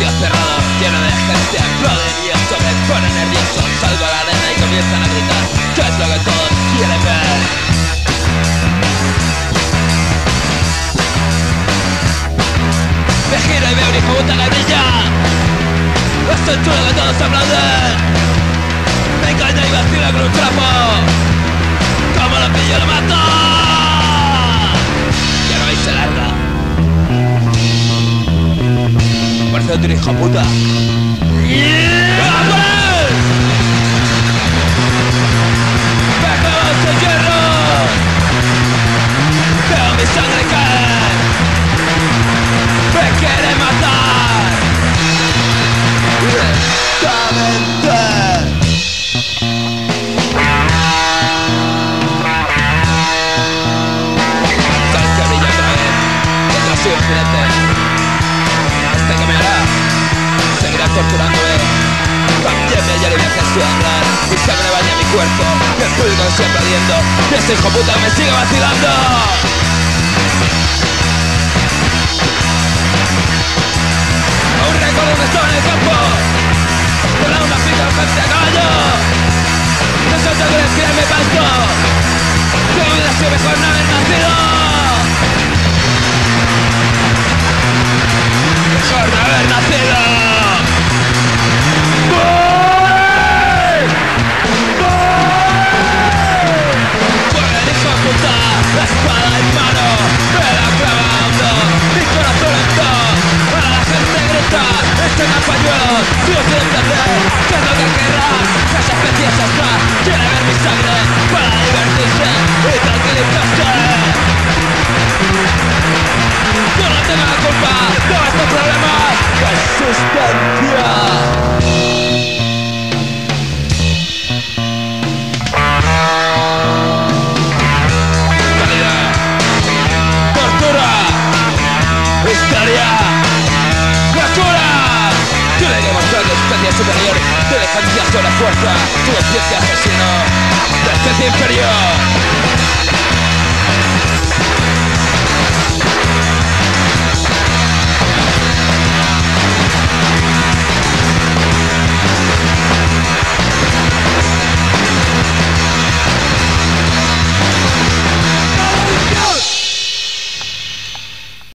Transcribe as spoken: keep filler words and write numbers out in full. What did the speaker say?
estadio cerrado, lleno de gente, aplauden y esto me pone nervioso. Salgo a la arena y comienzan a gritar, ¿qué es lo que todos quieren ver? Me giro y veo un hijo puta que brilla, estoy chulo que todos aplauden. Me engaña y vacila con un trapo, como lo pillo lo mato. Ya no veis se larga. Parece otro hijo puta. ¡Yeah! ¡Me acabo de hierro! Veo mi sangre caer. Me quiere matar. Directamente. Sabes que brilla otra vez. Detrás soy un jinete. Este que me hará. Seguirá torturándome. También me hallaré de hablar. Mi sangre baña mi cuerpo. El público siempre ardiendo. Y este hijo puta me sigue vacilando. Aún recuerdo que estaba en el campo con una pica frente a caballo. No sé si quieres tirarme pasto. Que hubiera sido mejor no haber nacido. Mejor no haber nacido. ¡Voy! ¡Voy! ¡Vuelve el hijo de puta! La espada en mano, me la clavando, mi corazón lento. Para la gente grita, este pañuelo, sigo sin entender qué es lo que querrá. Que esa especie está, quiere ver mi sangre para divertirse y tranquilizarse. Yo no tengo la culpa de estos problemas de existencia. Calidad, tortura, histeria, locura. Tiene que mostrar la especie superior, inteligencia sobre fuerza, tu especie asesino, la especie inferior.